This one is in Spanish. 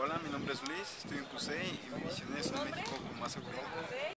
Hola, mi nombre es Luis, estoy en QC y mi visión es un México con más seguridad.